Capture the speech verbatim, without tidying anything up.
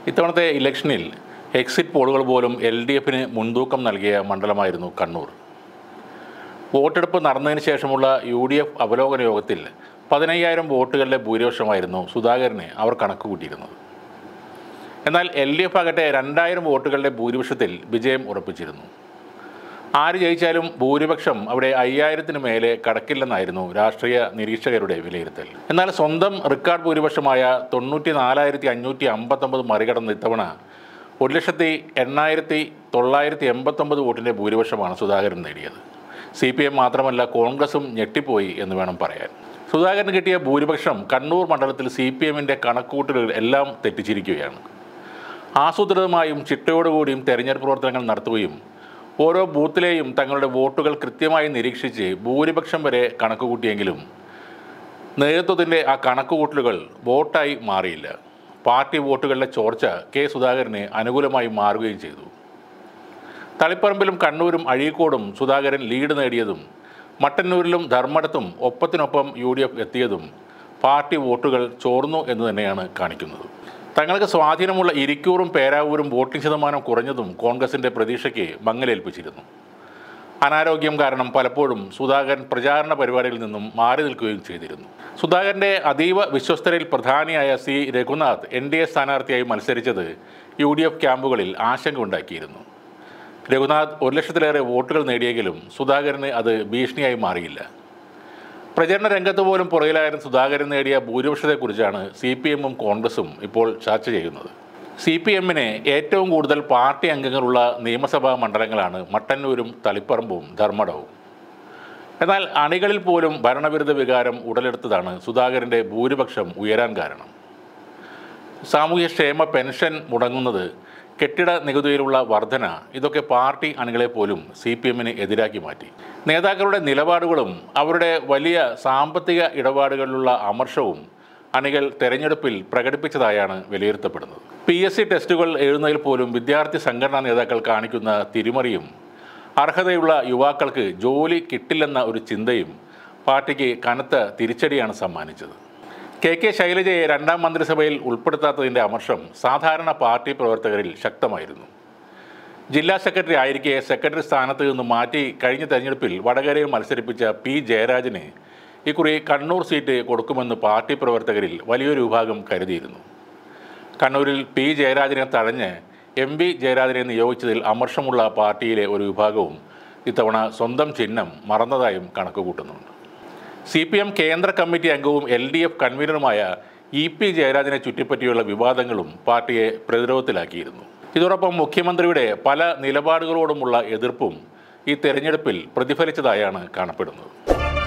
ഇത്തവണത്തെ ഇലക്ഷനിൽ എക്സിറ്റ് പോളുകൾ പോലും എൽ ഡി എഫിന് മുൻതൂക്കം നൽകിയ മണ്ഡലമായിരുന്നു കണ്ണൂർ. വോട്ടെടുപ്പ് നടന്നതിന് ശേഷമുള്ള യു ഡി എഫ് അവലോകന യോഗത്തിൽ പതിനയ്യായിരം വോട്ടുകളുടെ ഭൂരിപക്ഷമായിരുന്നു സുധാകരനെ അവർ കണക്ക് കൂട്ടിയിരുന്നത്. എന്നാൽ എൽ ഡി എഫ് ആകട്ടെ രണ്ടായിരം വോട്ടുകളുടെ ഭൂരിപക്ഷത്തിൽ വിജയം ഉറപ്പിച്ചിരുന്നു. ആര് ജയിച്ചാലും ഭൂരിപക്ഷം അവിടെ അയ്യായിരത്തിന് മേലെ കടക്കില്ലെന്നായിരുന്നു രാഷ്ട്രീയ നിരീക്ഷകരുടെ വിലയിരുത്തൽ. എന്നാൽ സ്വന്തം റെക്കോർഡ് ഭൂരിപക്ഷമായ തൊണ്ണൂറ്റി നാലായിരത്തി അഞ്ഞൂറ്റി അമ്പത്തൊമ്പത് മറികടന്ന് ഇത്തവണ ഒരു ലക്ഷത്തി എണ്ണായിരത്തി തൊള്ളായിരത്തി എൺപത്തൊമ്പത് വോട്ടിൻ്റെ ഭൂരിപക്ഷമാണ് സുധാകരൻ നേടിയത്. സി പി എം മാത്രമല്ല കോൺഗ്രസും ഞെട്ടിപ്പോയി എന്ന് വേണം പറയാൻ. സുധാകരന് കിട്ടിയ ഭൂരിപക്ഷം കണ്ണൂർ മണ്ഡലത്തിൽ സി പി എമ്മിൻ്റെ കണക്കുകൂട്ടലുകൾ എല്ലാം തെറ്റിച്ചിരിക്കുകയാണ്. ആസൂത്രിതമായും ചിട്ടയോടുകൂടിയും തെരഞ്ഞെടുപ്പ് പ്രവർത്തനങ്ങൾ നടത്തുകയും ഓരോ ബൂത്തിലെയും തങ്ങളുടെ വോട്ടുകൾ കൃത്യമായി നിരീക്ഷിച്ച് ഭൂരിപക്ഷം വരെ കണക്കുകൂട്ടിയെങ്കിലും നേതൃത്വത്തിൻ്റെ ആ കണക്കുകൂട്ടലുകൾ വോട്ടായി മാറിയില്ല. പാർട്ടി വോട്ടുകളുടെ ചോർച്ച കെ സുധാകരന് അനുകൂലമായി മാറുകയും ചെയ്തു. തളിപ്പറമ്പിലും കണ്ണൂരും അഴീക്കോടും സുധാകരൻ ലീഡ് നേടിയതും മട്ടന്നൂരിലും ധർമ്മടത്തും ഒപ്പത്തിനൊപ്പം യു ഡി എഫ് എത്തിയതും പാർട്ടി വോട്ടുകൾ ചോർന്നു എന്ന് തന്നെയാണ് കാണിക്കുന്നത്. തങ്ങൾക്ക് സ്വാധീനമുള്ള ഇരിക്കൂറും പേരാവൂരും വോട്ടിംഗ് ശതമാനം കുറഞ്ഞതും കോൺഗ്രസിൻ്റെ പ്രതീക്ഷയ്ക്ക് മങ്ങലേൽപ്പിച്ചിരുന്നു. അനാരോഗ്യം കാരണം പലപ്പോഴും സുധാകരൻ പ്രചാരണ പരിപാടികളിൽ നിന്നും മാറി നിൽക്കുകയും ചെയ്തിരുന്നു. സുധാകരൻ്റെ അതീവ വിശ്വസ്തരിൽ പ്രധാനിയായ C Raghunath N D A സ്ഥാനാർത്ഥിയായി മത്സരിച്ചത് യു ഡി എഫ് ക്യാമ്പുകളിൽ ആശങ്ക ഉണ്ടാക്കിയിരുന്നു. രഘുനാഥ് ഒരു ലക്ഷത്തിലേറെ വോട്ടുകൾ നേടിയെങ്കിലും സുധാകരന് അത് ഭീഷണിയായി മാറിയില്ല. പ്രചരണ രംഗത്ത് പോലും പുറകിലായിരുന്ന സുധാകരൻ നേടിയ ഭൂരിപക്ഷത്തെക്കുറിച്ചാണ് സി പി എമ്മും കോൺഗ്രസും ഇപ്പോൾ ചർച്ച ചെയ്യുന്നത്. സി പി എമ്മിന് ഏറ്റവും കൂടുതൽ പാർട്ടി അംഗങ്ങളുള്ള നിയമസഭാ മണ്ഡലങ്ങളാണ് മട്ടന്നൂരും തളിപ്പറമ്പും ധർമ്മടവും. എന്നാൽ അണികളിൽ പോലും ഭരണവിരുദ്ധ വികാരം ഉടലെടുത്തതാണ് സുധാകരൻ്റെ ഭൂരിപക്ഷം ഉയരാൻ കാരണം. സാമൂഹ്യക്ഷേമ പെൻഷൻ മുടങ്ങുന്നത്, കെട്ടിട നികുതിയിലുള്ള വർധന, ഇതൊക്കെ പാർട്ടി അണികളെ പോലും സി പി എമ്മിന് എതിരാക്കി മാറ്റി. നേതാക്കളുടെ നിലപാടുകളും അവരുടെ വലിയ സാമ്പത്തിക ഇടപാടുകളിലുള്ള അമർഷവും അണികൾ തെരഞ്ഞെടുപ്പിൽ പ്രകടിപ്പിച്ചതായാണ് വിലയിരുത്തപ്പെടുന്നത്. പി എസ് സി ടെസ്റ്റുകൾ എഴുതുന്നതിൽ പോലും വിദ്യാർത്ഥി സംഘടനാ നേതാക്കൾ കാണിക്കുന്ന തിരിമറിയും അർഹതയുള്ള യുവാക്കൾക്ക് ജോലി കിട്ടില്ലെന്ന ഒരു ചിന്തയും പാർട്ടിക്ക് കനത്ത തിരിച്ചടിയാണ് സമ്മാനിച്ചത്. കെ കെ ശൈലജയെ രണ്ടാം മന്ത്രിസഭയിൽ ഉൾപ്പെടുത്താത്തതിൻ്റെ അമർഷം സാധാരണ പാർട്ടി പ്രവർത്തകരിൽ ശക്തമായിരുന്നു. ജില്ലാ സെക്രട്ടറി ആയിരിക്കെ സെക്രട്ടറി സ്ഥാനത്ത് നിന്ന് മാറ്റി കഴിഞ്ഞ തെരഞ്ഞെടുപ്പിൽ വടകരയിൽ മത്സരിപ്പിച്ച പി ജയരാജന് ഇക്കുറി കണ്ണൂർ സീറ്റ് കൊടുക്കുമെന്ന് പാർട്ടി പ്രവർത്തകരിൽ വലിയൊരു വിഭാഗം കരുതിയിരുന്നു. കണ്ണൂരിൽ പി ജയരാജനെ തഴഞ്ഞ് എം വി ജയരാജനെ നിയോഗിച്ചതിൽ അമർഷമുള്ള പാർട്ടിയിലെ ഒരു വിഭാഗവും ഇത്തവണ സ്വന്തം ചിഹ്നം മറന്നതായും കണക്കുകൂട്ടുന്നുണ്ട്. സി പി എം കേന്ദ്ര കമ്മിറ്റി അംഗവും എൽ ഡി എഫ് കൺവീനറുമായ ഇ പി ജയരാജനെ ചുറ്റിപ്പറ്റിയുള്ള വിവാദങ്ങളും പാർട്ടിയെ പ്രതിരോധത്തിലാക്കിയിരുന്നു. ഇതോടൊപ്പം മുഖ്യമന്ത്രിയുടെ പല നിലപാടുകളോടുമുള്ള എതിർപ്പും ഈ തെരഞ്ഞെടുപ്പിൽ പ്രതിഫലിച്ചതായാണ് കാണപ്പെടുന്നത്.